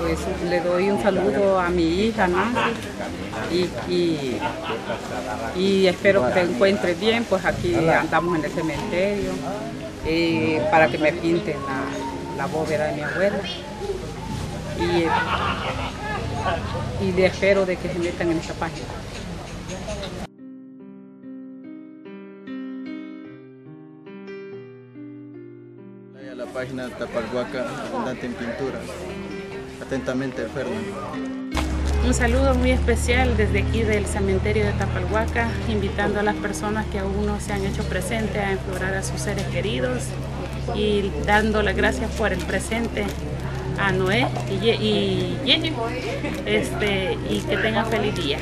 pues le doy un saludo a mi hija Nancy y espero que te encuentres bien, pues aquí andamos en el cementerio para que me pinten la bóveda de mi abuela y le espero de que se metan en esta página. A la página Tapalhuaca, abundante en pinturas. Atentamente, Fernando. Un saludo muy especial desde aquí del cementerio de Tapalhuaca, invitando a las personas que aún no se han hecho presentes a enflorar a sus seres queridos y dando las gracias por el presente a Noé y Jenny, y que tengan feliz día.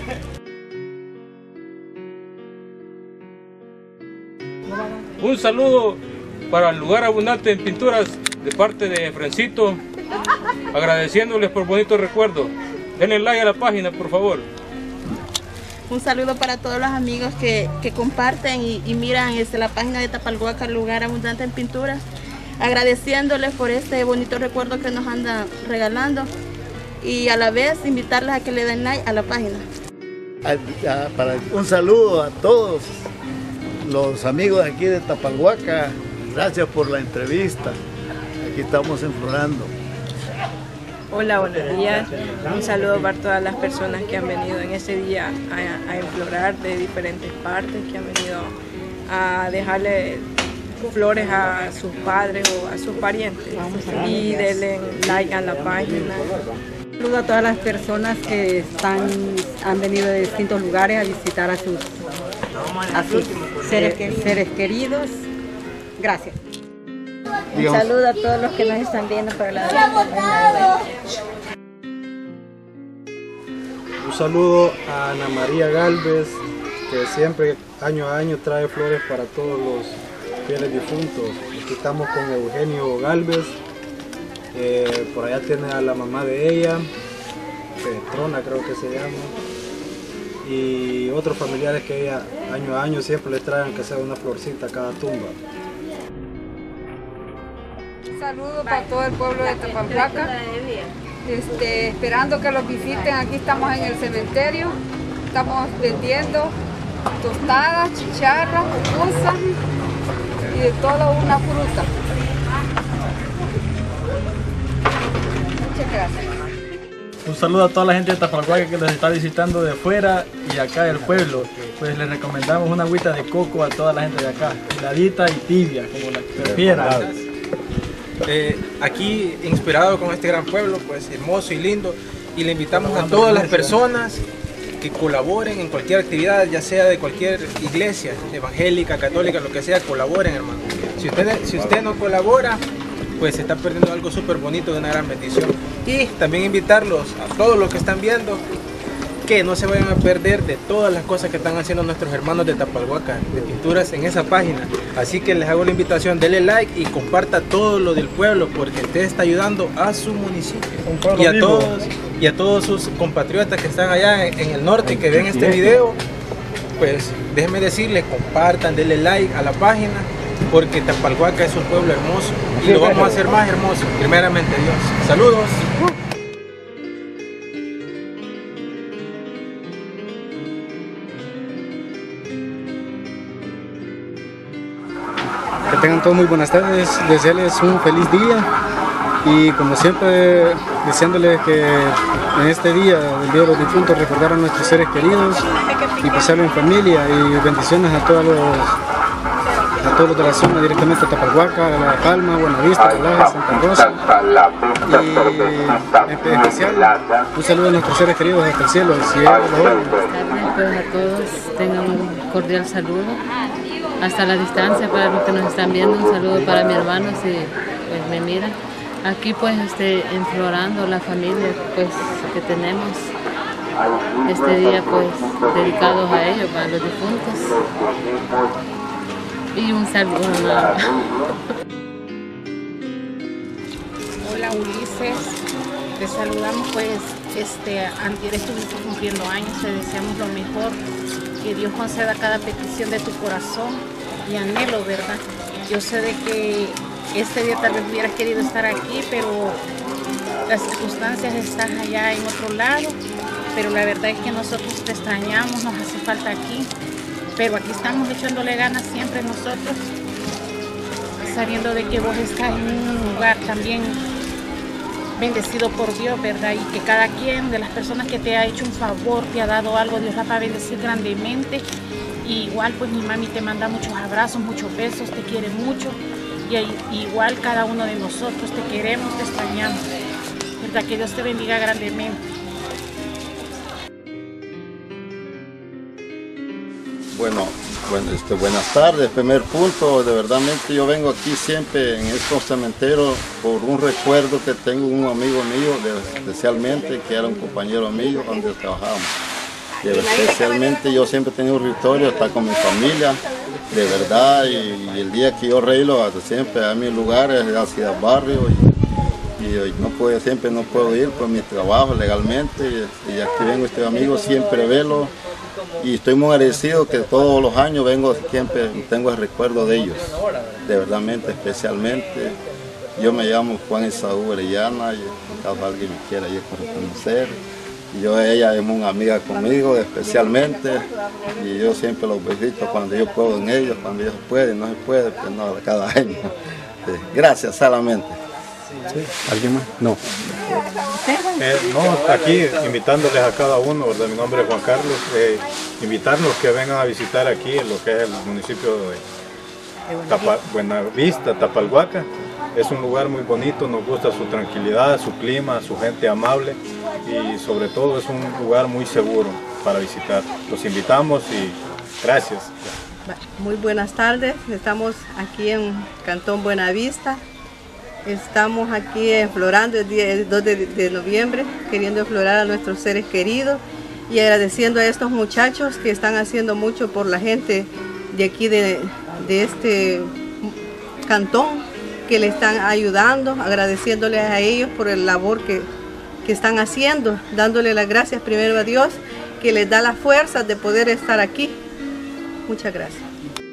Un saludo para el lugar abundante en pinturas de parte de Frencito, agradeciéndoles por bonitos recuerdos. Denle like a la página, por favor. Un saludo para todos los amigos que comparten y miran la página de Tapalhuaca, lugar abundante en pinturas, agradeciéndoles por este bonito recuerdo que nos andan regalando y a la vez invitarles a que le den like a la página. Un saludo a todos los amigos aquí de Tapalhuaca. Gracias por la entrevista. Aquí estamos enflorando. Hola, buenos días. Un saludo para todas las personas que han venido en ese día a enflorar de diferentes partes, que han venido a dejarle flores a sus padres o a sus parientes. Y denle like a la página. Un saludo a todas las personas que han venido de distintos lugares a visitar a sus seres queridos. Gracias. Un saludo a todos los que nos están viendo por la página. Un saludo a Ana María Galvez, que siempre año a año trae flores para todos los fieles difuntos. Aquí estamos con Eugenio Galvez, por allá tiene a la mamá de ella, Petrona creo que se llama, y otros familiares que ella año a año siempre les traen que sea una florcita a cada tumba. Un saludo para todo el pueblo de Tapalhuaca, esperando que los visiten. Aquí estamos en el cementerio, estamos vendiendo tostadas, chicharras, pupusas y de toda una fruta. Muchas gracias. Un saludo a toda la gente de Tapalhuaca que nos está visitando de fuera y acá del pueblo. Pues les recomendamos una agüita de coco a toda la gente de acá, heladita y tibia, como la que prefieran. Aquí inspirado con este gran pueblo, pues hermoso y lindo, y le invitamos a todas las personas que colaboren en cualquier actividad, ya sea de cualquier iglesia, evangélica, católica, lo que sea, colaboren, hermano. Si usted no colabora, pues se está perdiendo algo súper bonito, de una gran bendición. Y también invitarlos a todos los que están viendo que no se vayan a perder de todas las cosas que están haciendo nuestros hermanos de Tapalhuaca, de pinturas en esa página. Así que les hago la invitación, denle like y comparta todo lo del pueblo, porque usted está ayudando a su municipio y a todos sus compatriotas que están allá en el norte y que ven este video. Pues déjenme decirles, compartan, denle like a la página, porque Tapalhuaca es un pueblo hermoso y lo vamos a hacer más hermoso, primeramente Dios. Saludos. Que tengan todos muy buenas tardes, desearles un feliz día y como siempre deseándoles que en este día, el Día de los Difuntos, recordar a nuestros seres queridos y pasarlo en familia, y bendiciones a todos los de la zona, directamente a Tapalhuaca, a La Palma, Buenavista, Lajas, Santa Rosa, y en especial un saludo a nuestros seres queridos hasta el cielo. A todos tengan un cordial saludo hasta la distancia para los que nos están viendo. Un saludo para mi hermano si pues me miran. Aquí pues enflorando la familia pues que tenemos este día pues dedicados a ellos, para los difuntos. Y un saludo a Hola Ulises, te saludamos pues, antier estuviste cumpliendo años, te deseamos lo mejor, que Dios conceda cada petición de tu corazón y anhelo, ¿verdad? Yo sé de que este día tal vez hubieras querido estar aquí, pero las circunstancias están allá en otro lado, pero la verdad es que nosotros te extrañamos, nos hace falta aquí, pero aquí estamos echándole ganas siempre nosotros, sabiendo de que vos estás en un lugar también bendecido por Dios, ¿verdad? Y que cada quien de las personas que te ha hecho un favor, te ha dado algo, Dios la va a bendecir grandemente. Y igual pues mi mami te manda muchos abrazos, muchos besos, te quiere mucho. Y igual cada uno de nosotros te queremos, te extrañamos. ¿Verdad? Que Dios te bendiga grandemente. Buenas tardes. Primer punto, de verdadmente yo vengo aquí siempre en estos cementerios por un recuerdo que tengo un amigo mío, especialmente, que era un compañero mío donde trabajábamos. Y especialmente yo siempre he tenido un ritual, estar con mi familia, de verdad, y el día que yo reilo siempre a mis lugares, hacia el barrio, y siempre no puedo ir por mi trabajo legalmente, y aquí vengo este amigo, siempre velo, y estoy muy agradecido que todos los años vengo, siempre tengo el recuerdo de ellos, de verdadmente, especialmente. Yo me llamo Juan Esaú Orellana, y en caso alguien me quiera ir a conocer. Ella es una amiga conmigo especialmente, y yo siempre los visito cuando yo puedo en ellos, cuando ellos pueden, no se puede, pues no, cada año. Gracias solamente. ¿Sí? ¿Alguien más? No. No, aquí invitándoles a cada uno, ¿verdad? Mi nombre es Juan Carlos, invitarlos que vengan a visitar aquí en lo que es el municipio de Buenavista, Tapalhuaca. Es un lugar muy bonito, nos gusta su tranquilidad, su clima, su gente amable y sobre todo es un lugar muy seguro para visitar. Los invitamos y gracias. Muy buenas tardes, estamos aquí en Cantón Buenavista. Estamos aquí enflorando el 2 de noviembre, queriendo enflorar a nuestros seres queridos y agradeciendo a estos muchachos que están haciendo mucho por la gente de aquí de este cantón, que le están ayudando, agradeciéndoles a ellos por el labor que están haciendo, dándole las gracias primero a Dios, que les da la fuerza de poder estar aquí. Muchas gracias.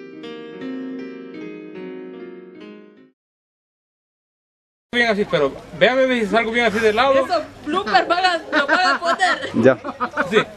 Bien así, pero véame si salgo bien así de lado. Eso, blooper, lo van a poner. Ya. Sí.